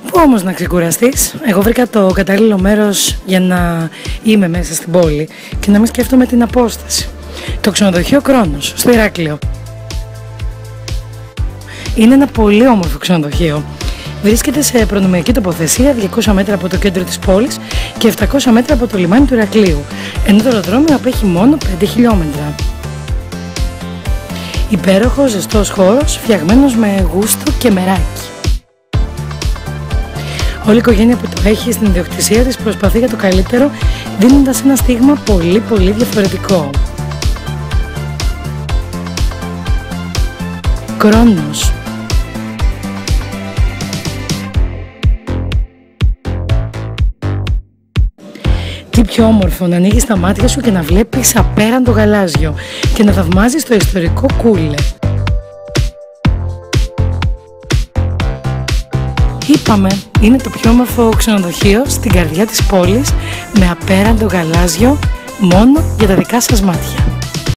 Πού όμως να ξεκουραστείς? Εγώ βρήκα το κατάλληλο μέρος για να είμαι μέσα στην πόλη και να μην σκέφτομαι την απόσταση. Το ξενοδοχείο Κρόνος, στο Ηράκλειο. Είναι ένα πολύ όμορφο ξενοδοχείο. Βρίσκεται σε προνομιακή τοποθεσία 200 μέτρα από το κέντρο της πόλης και 700 μέτρα από το λιμάνι του Ηρακλείου, ενώ το αεροδρόμιο απέχει μόνο 5 χιλιόμετρα. Υπέροχος ζεστός χώρος, φτιαγμένος με γούστο και μεράκι. Όλη η οικογένεια που το έχει στην ιδιοκτησία της προσπαθεί για το καλύτερο, δίνοντας ένα στίγμα πολύ διαφορετικό. Κρόνος. Τι πιο όμορφο να ανοίγεις τα μάτια σου και να βλέπεις απέραντο γαλάζιο και να θαυμάζεις το ιστορικό Κούλε. Είπαμε, είναι το πιο όμορφο ξενοδοχείο στην καρδιά της πόλης με απέραντο γαλάζιο μόνο για τα δικά σας μάτια.